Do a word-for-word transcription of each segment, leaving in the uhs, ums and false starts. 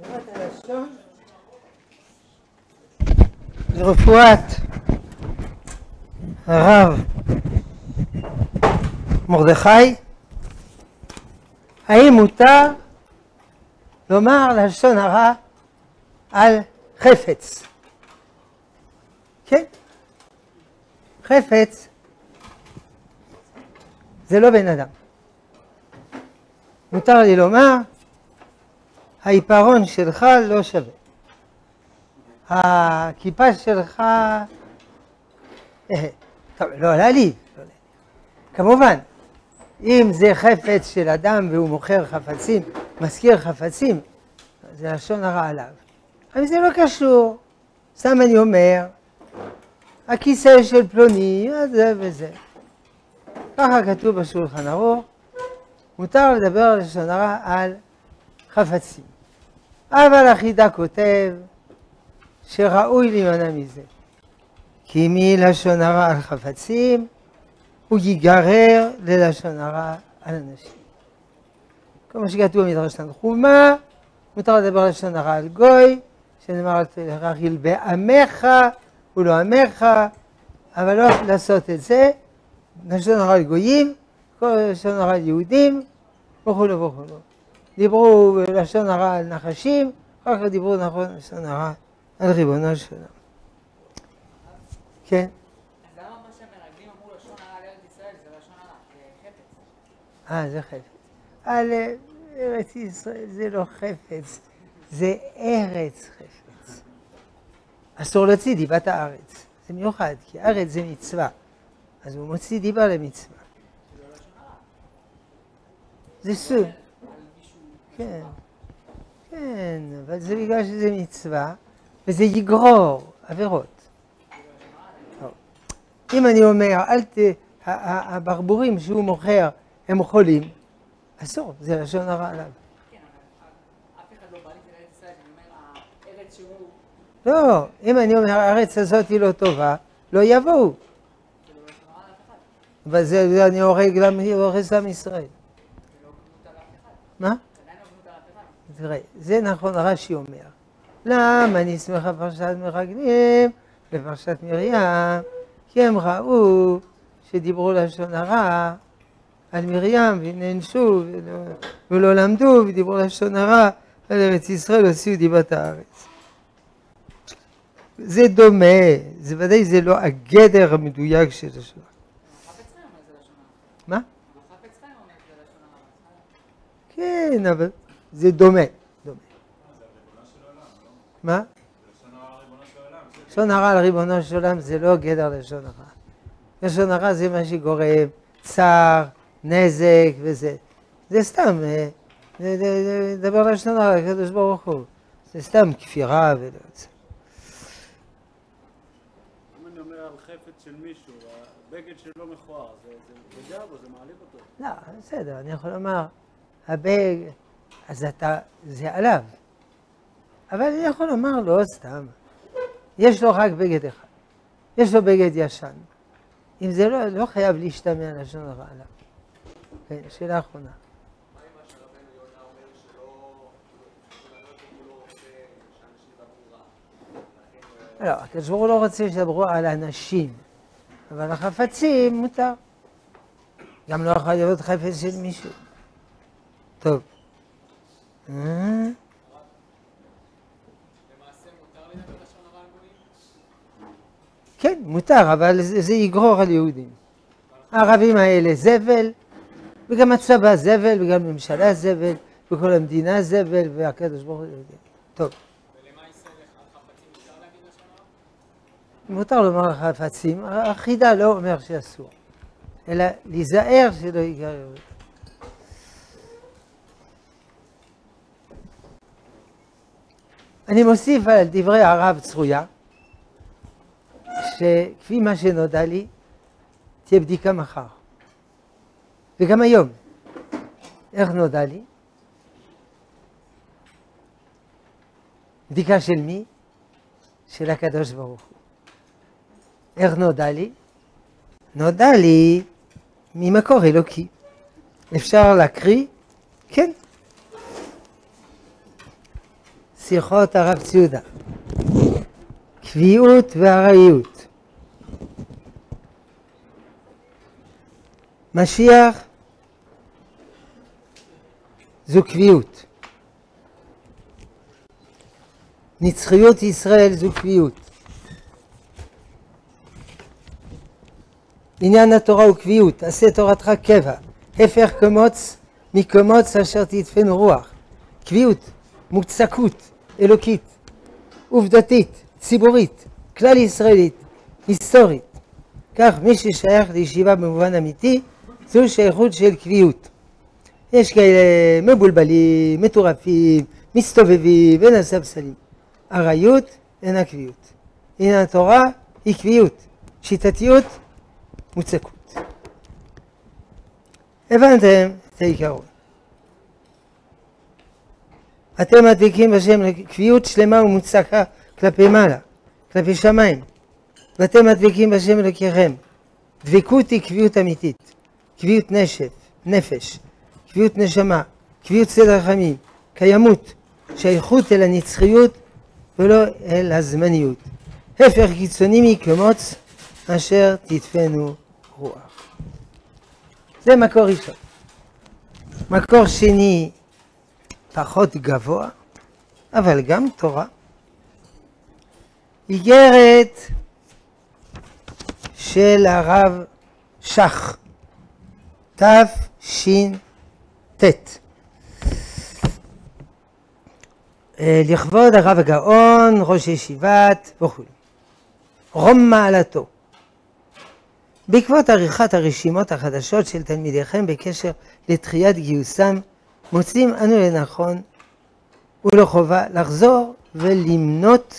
תורת הלשון לרפואת הרב מרדכי. האם מותר לומר לשון הרע על חפץ? כן, חפץ זה לא בן אדם. מותר לי לומר, העיפרון שלך לא שווה, הכיפה שלך, טוב, לא להעליב, כמובן, אם זה חפץ של אדם והוא מוכר חפצים, מזכיר חפצים, זה לשון הרע עליו. אבל זה לא קשור, סתם אני אומר, הכיסא של פלוני, זה וזה. ככה כתוב בשולחן ערוך, מותר לדבר לשון הרע על חפצים. אבל החידה כותב שראוי להימנע מזה. כי מלשון הרע על חפצים, הוא ייגרר ללשון הרע על אנשים. כמו שכתוב במדרש תנחומא, מותר לדבר לשון הרע על גוי, שנאמר רכיל בעמך ולא עמך, אבל לא לעשות את זה, לשון הרע על גויים, כל לשון הרע על יהודים, וכו' וכו'. דיברו לשון הרע על נחשים, אחר כך דיברו נכון לשון הרע על ריבונו של עולם. כן? אז למה מה שמרגלים אמרו לשון הרע על ארץ ישראל זה לשון הרע, זה חפץ? אה, זה חפץ. על ארץ ישראל זה לא חפץ, זה ארץ חפץ. אסור להוציא דיבת הארץ, זה מיוחד, כי ארץ זה מצווה, אז הוא מוציא דיבה למצווה. זה סוג. כן, כן, אבל זה בגלל שזה מצווה, וזה יגרור עבירות. אם אני אומר, אל ת... הברבורים שהוא מוכר הם חולים, אסור, זה לשון הרע עליו. כן, אבל אף אחד לא בא לי לארץ ישראל, אני אומר, הארץ שהוא... לא, אם אני אומר, הארץ הזאת היא לא טובה, לא יבואו. זה לא לשון הרע לאף אחד. אבל זה אני הורג לעם ישראל. זה לא גנות על אף אחד. מה? עדיין לא גנות על אף אחד. תראה, זה נכון, רש"י אומר. למה אני אסמך על פרשת מרגלים בפרשת מרים? כי הם ראו שדיברו לשון הרע על מרים ונענשו ולא, ולא למדו ודיברו לשון הרע על ארץ ישראל, הוציאו דיבת הארץ. זה דומה, זה ודאי זה לא הגדר המדויק של לשון הרע. החפץ חיים אומר זה לשון הרע. מה? החפץ חיים אומר זה לשון הרע. כן, אבל זה דומה. דומה. מה? לשון הרע על ריבונו של עולם זה לא גדר לשון הרע. לשון הרע זה מה שגורם צער, נזק וזה. זה סתם, לדבר לשון הרע, הקדוש ברוך הוא. זה סתם כפירה ולא זה. אם אני אומר על חפץ של מישהו, הבגד שלו מכוער, זה פוגע בו, זה מעליב אותו. לא, בסדר, אני יכול לומר, הבג, אז אתה, זה עליו. אבל אני יכול לומר לו סתם, יש לו רק בגד אחד, יש לו בגד ישן. אם זה לא, לא חייב להשתמע לשון הרע עליו. כן, שאלה אחרונה. מה עם מה שרבנו יונה אומר שלא, שהוא לא רוצה שאנשים ידברו רע? לא, הקדוש ברוך הוא לא רוצה שידברו על אנשים, אבל החפצים מותר. גם לא יכול להיות חפץ של מישהו. טוב. למעשה מותר לדבר לשון הרע על גויים? כן, מותר, אבל זה, זה יגרור על יהודים. הערבים האלה זבל, וגם הצבא זבל, וגם ממשלה זבל, וכל המדינה זבל, והקדוש ברוך הוא יודע. טוב. ולמה ישראל על חפצים מותר להגיד לשון הרע? מותר לומר על חפצים, החידה לא אומר שאסור, אלא להיזהר שלא ייגרר. אני מוסיף על דברי הרב צרויה, שכפי מה שנודע לי, תהיה בדיקה מחר. וגם היום. איך נודע לי? בדיקה של מי? של הקדוש ברוך הוא. איך נודע לי? נודע לי ממקור אלוקי. אפשר להקריא? כן. שיחות הרב ציודה. קביעות והארעיות. משיח זו קביעות. נצחיות ישראל זו קביעות. עניין התורה הוא קביעות, עשה תורתך קבע, הפך קמוץ מקמוץ אשר תדפנו רוח. קביעות, מוצקות, אלוקית, עובדתית, ציבורית, כלל ישראלית, היסטורית. כך מי ששייך לישיבה במובן אמיתי, זו שייכות של קביעות. יש כאלה מבולבלים, מטורפים, מסתובבים בין הספסלים. ארעיות אינה קביעות. עניין התורה היא קביעות, שיטתיות, מוצקות. הבנתם את העיקרון. אתם מדביקים בשם לקביעות שלמה ומוצקה כלפי מעלה, כלפי שמיים. ואתם מדביקים בשם אלוקיכם. דבקות היא קביעות אמיתית. קביעות נשף, נפש, קביעות נשמה, קביעות סדר חיים, קיימות, שייכות אל הנצחיות ולא אל הזמניות. הפך קיצוני מקמוץ אשר תדפנו רוח. זה מקור ראשון. מקור שני פחות גבוה, אבל גם תורה. איגרת של הרב שך, תש"ט. לכבוד הרב הגאון, ראש ישיבת וכו'. רום מעלתו. בעקבות עריכת הרשימות החדשות של תלמידיכם בקשר לתחיית גיוסם, מוצאים אנו לנכון ולחובה לחזור ולמנות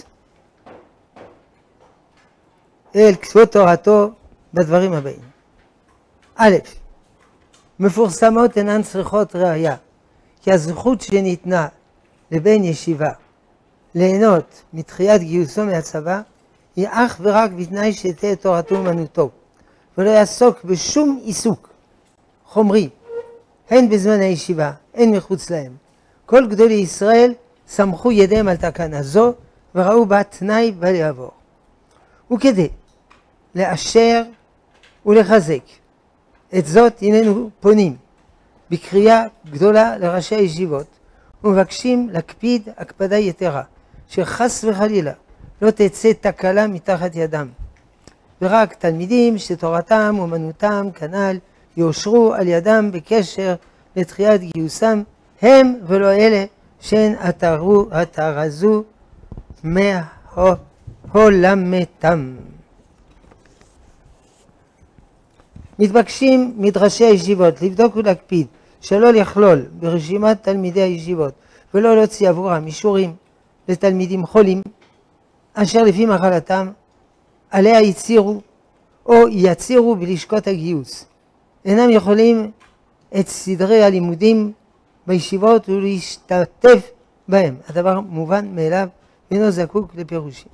אל כתובות תורתו בדברים הבאים. א', מפורסמות אינן צריכות ראיה, כי הזכות שניתנה לבן ישיבה ליהנות מתחיית גיוסו מהצבא היא אך ורק בתנאי שתהיה תורתו אומנותו, ולא יעסוק בשום עיסוק חומרי, הן בזמן הישיבה, הן מחוץ להם. כל גדולי ישראל סמכו ידיהם על תקנה זו וראו בה תנאי בל יעבור. וכדי לאשר ולחזק את זאת הננו פונים בקריאה גדולה לראשי הישיבות ומבקשים להקפיד הקפדה יתרה, שחס וחלילה לא תצא תקלה מתחת ידם, ורק תלמידים שתורתם אומנותם כנ"ל יאושרו על ידם בקשר לתחיית גיוסם, הם ולא אלה שהן התרו, התרזו מהעולמתם. מתבקשים מדרשי הישיבות לבדוק ולהקפיד שלא לכלול ברשימת תלמידי הישיבות ולא להוציא עבורם אישורים לתלמידים חולים אשר לפי מחלתם עליה יצירו או יצירו בלשכות הגיוס. אינם יכולים את סדרי הלימודים בישיבות ולהשתתף בהם. הדבר מובן מאליו ואינו זקוק לפירושים.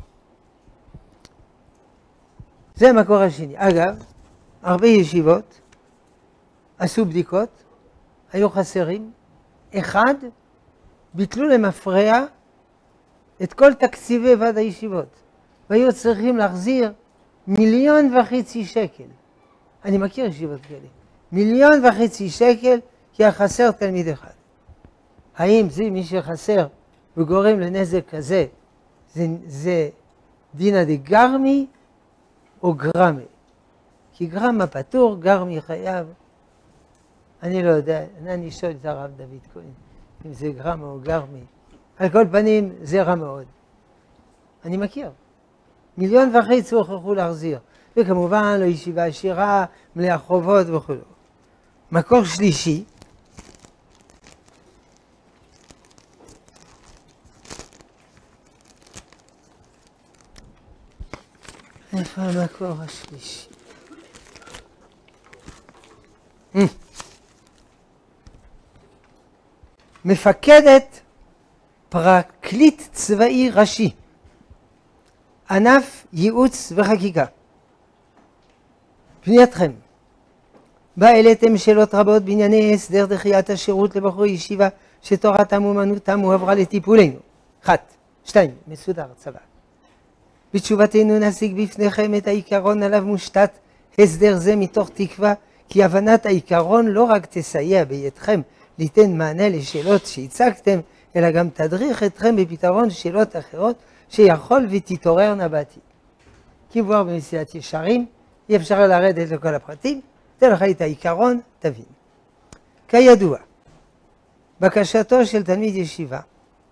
זה המקור השני. אגב, הרבה ישיבות עשו בדיקות, היו חסרים. אחד, ביטלו למפרע את כל תקציבי ועד הישיבות, והיו צריכים להחזיר מיליון וחצי שקל. אני מכיר ישיבות כאלה. מיליון וחצי שקל כי החסר תלמיד אחד. האם זה מי שחסר וגורם לנזק כזה, זה, זה דינא דגרמי או גרמי? כי גרמה פטור, גרמי חייב. אני לא יודע, אני שואל את הרב דוד כהן, אם זה גרמה או גרמי. על כל פנים זה רע מאוד. אני מכיר. מיליון וחצי הוכרחו להחזיר. וכמובן לא ישיבה עשירה, מלאה חובות וכו'. מקור שלישי, איפה המקור השלישי? מפקדת פרקליט צבאי ראשי, ענף ייעוץ וחקיקה. פנייתכם. בה העליתם שאלות רבות בענייני הסדר דחיית השירות לבחורי ישיבה שתורתם אומנותם הועברה לטיפולנו. אחת, שתיים, מסודר, צבא. בתשובתנו נשיג בפניכם את העיקרון עליו מושתת הסדר זה מתוך תקווה, כי הבנת העיקרון לא רק תסייע בידכם ליתן מענה לשאלות שהצגתם, אלא גם תדריך אתכם בפתרון שאלות אחרות שיכול ותתעוררנה בעתיד. כי מבואר במסילת ישרים, אי אפשר לרדת לכל הפרטים, תן לך את העיקרון, תבין. כידוע, בקשתו של תלמיד ישיבה,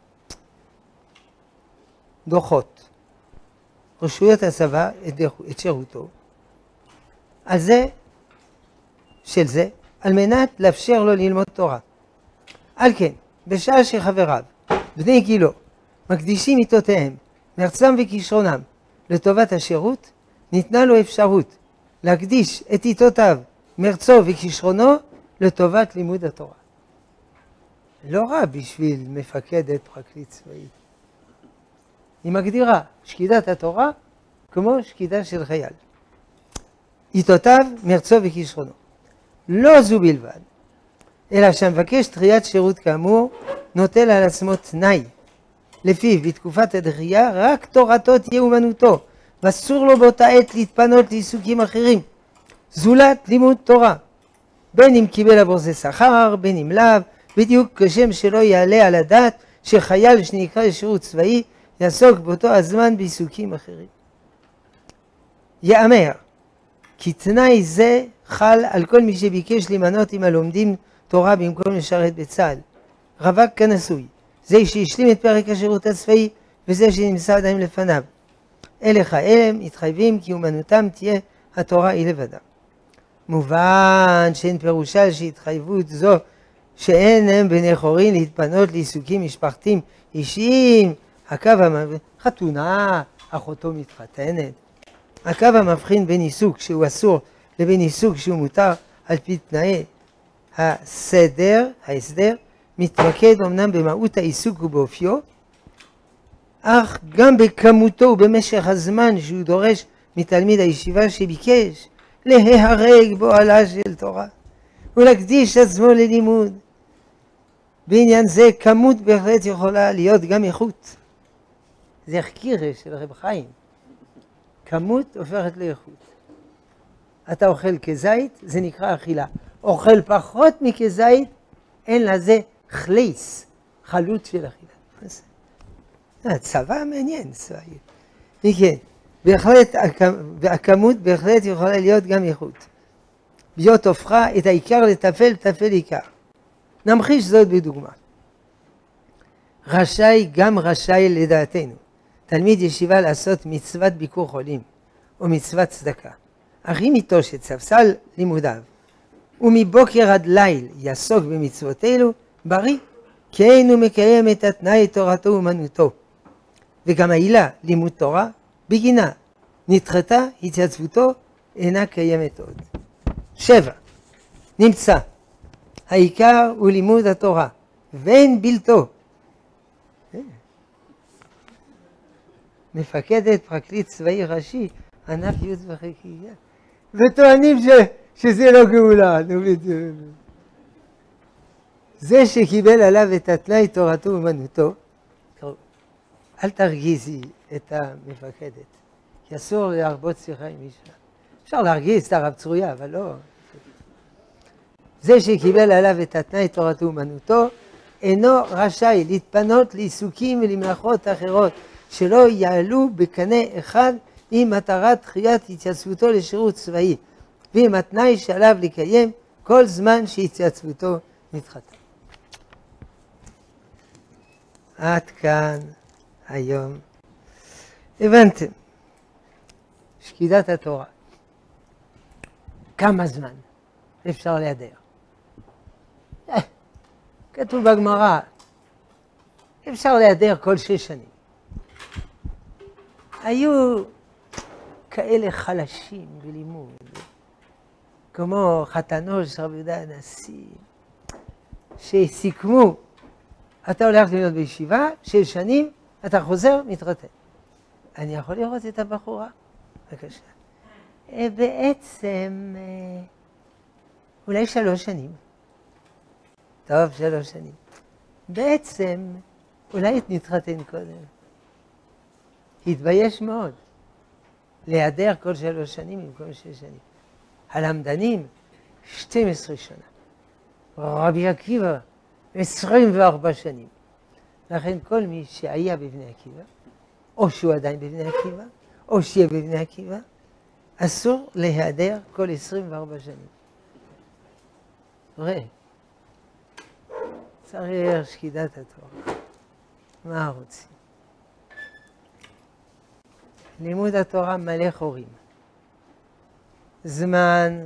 דוחות רשויות הצבא את שירותו, על זה, של זה, על מנת לאפשר לו ללמוד תורה. על כן, בשעה שחבריו, בני גילו, מקדישים מיתותיהם, מרצם וכישרונם לטובת השירות, ניתנה לו אפשרות להקדיש את עיתותיו, מרצו וכישרונו לטובת לימוד התורה. לא רע בשביל מפקדת פרקליט צבאי. היא מגדירה שקידת התורה כמו שקידה של חייל. עיתותיו, מרצו וכישרונו. לא זו בלבד, אלא שהמבקש דחיית שירות כאמור נוטל על עצמו תנאי, לפיו בתקופת הדחייה רק תורתו תהיה אומנותו, ואסור לו באותה עת להתפנות לעיסוקים אחרים, זולת לימוד תורה. בין אם קיבל עבור זה שכר, בין אם לאו, בדיוק כשם שלא יעלה על הדעת שחייל שנקרא לשירות צבאי יעסוק באותו הזמן בעיסוקים אחרים. יאמר כי תנאי זה חל על כל מי שביקש להימנות עם הלומדים תורה במקום לשרת בצה"ל, רווק כנשוי, זה שהשלים את פרק השירות הצבאי וזה שנמצא עדיין לפניו. אלה כאלה מתחייבים כי אומנותם תהיה התורה היא לבדה. מובן שאין פירושה שהתחייבות זו שאין הם בני חורין להתפנות לעיסוקים משפחתיים אישיים, הקו המבחין, חתונה, אחותו מתחתנת. הקו המבחין בין עיסוק שהוא אסור לבין עיסוק שהוא מותר על פי תנאי הסדר, ההסדר, מתמקד אמנם במהות העיסוק ובאופיו, אך גם בכמותו ובמשך הזמן שהוא דורש מתלמיד הישיבה שביקש להיהרג באוהלה של תורה ולהקדיש עצמו ללימוד. בעניין זה כמות בהחלט יכולה להיות גם איכות. זה החקירה של רב חיים. כמות הופכת לאיכות. אתה אוכל כזית, זה נקרא אכילה. אוכל פחות מכזית, אין לזה חליס, חלוט של אכילה. הצבא מעניין, צבאי. וכן, בהחלט, הכמות בהחלט יכולה להיות גם איכות. להיות הופכה את העיקר לטפל, טפל עיקר. נמחיש זאת בדוגמה. רשאי גם רשאי לדעתנו, תלמיד ישיבה לעשות מצוות ביקור חולים, או מצוות צדקה. אך אם יטוש את ספסל לימודיו, ומבוקר עד ליל יעסוק במצוות אלו, בריא, כן הוא מקיים את התנאי תורתו אומנותו. וגם העילה לימוד תורה, בגינה, נדחתה התייצבותו, אינה קיימת עוד. שבע. נמצא. העיקר הוא לימוד התורה, ואין בלתו. מפקדת פרקליט צבאי ראשי, ענף ייעוץ וחקיקה, וטוענים ש... שזה לא גאולה. זה שקיבל עליו את התנאי תורתו אומנותו, אל תרגיזי את המפקדת, כי אסור להרבות שיחה עם אישה. אפשר להרגיז את הרב צרויה, אבל לא. זה שקיבל עליו את התנאי תורתו אומנותו, אינו רשאי להתפנות לעיסוקים ולמלאכות אחרות, שלא יעלו בקנה אחד עם מטרת דחיית התייצבותו לשירות צבאי, ועם התנאי שעליו לקיים כל זמן שהתייצבותו נדחתה. עד כאן היום. הבנתם, שקידת התורה. כמה זמן אפשר להיעדר? אה, כתוב בגמרא, אפשר להיעדר כל שש שנים. היו כאלה חלשים בלימוד, כמו חתנו של רבי יהודה הנשיא, שסיכמו, אתה הולך ללמוד בישיבה, שש שנים, אתה חוזר, מתחתן. אני יכול לראות את הבחורה? בבקשה. בעצם, אולי שלוש שנים. טוב, שלוש שנים. בעצם, אולי נתחתן קודם. התבייש מאוד. להיעדר כל שלוש שנים במקום שש שנים. הלמדנים, שתים עשרה שנה. רבי עקיבא, עשרים וארבע שנים. לכן כל מי שהיה בבני עקיבא, או שהוא עדיין בבני עקיבא, או שיהיה בבני עקיבא, אסור להיעדר כל עשרים וארבע שנים. ראה, צריך שקידת התורה. מה רוצים? לימוד התורה מלא חורים. זמן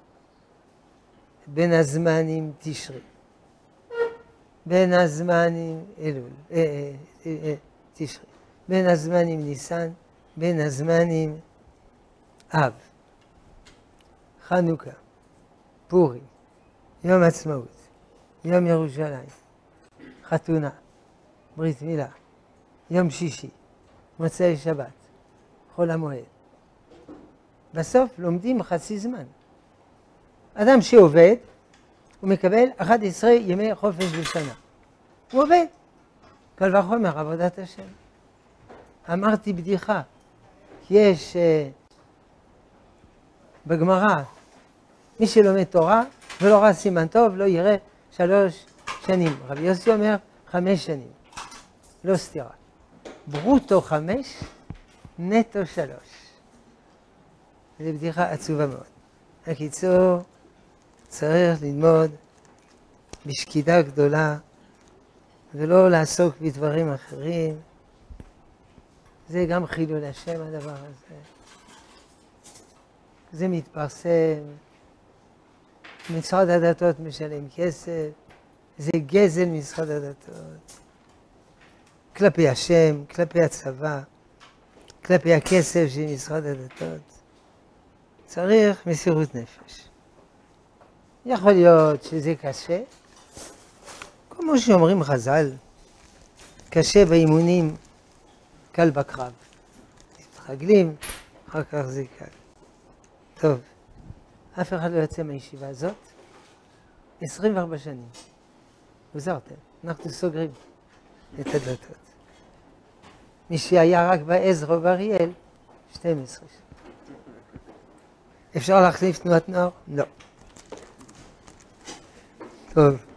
בין הזמנים תשרי. בין הזמנים אלול, אה, אה, אה, אה, תשרי. בין הזמנים ניסן, בין הזמנים אב. חנוכה, פורים, יום עצמאות, יום ירושלים, חתונה, ברית מילה, יום שישי, מוצאי שבת, חול המועד. בסוף לומדים חצי זמן. אדם שעובד, הוא מקבל אחד עשר ימי חופש בשנה. הוא עובד. קל וחומר עבודת השם. אמרתי בדיחה. יש uh, בגמרא, מי שלומד תורה ולא ראה סימן טוב, לא יראה שלוש שנים. רבי יוסי אומר חמש שנים. לא סתירה. ברוטו חמש, נטו שלוש. זו בדיחה עצובה מאוד. בקיצור, צריך ללמוד בשקידה גדולה ולא לעסוק בדברים אחרים. זה גם חילול השם הדבר הזה. זה מתפרסם, משרד הדתות משלם כסף, זה גזל משרד הדתות. כלפי השם, כלפי הצבא, כלפי הכסף של משרד הדתות. צריך מסירות נפש. יכול להיות שזה קשה, כמו שאומרים חז"ל, קשה באימונים, קל בקרב. מתרגלים, אחר כך זה קל. טוב, אף אחד לא יוצא מהישיבה הזאת, עשרים וארבע שנים. עוזרתם, אנחנו סוגרים את הדלתות. מי שהיה רק בעזרא ובאריאל, שתים עשרה שנים. אפשר להחליף תנועת נוער? לא. טוב.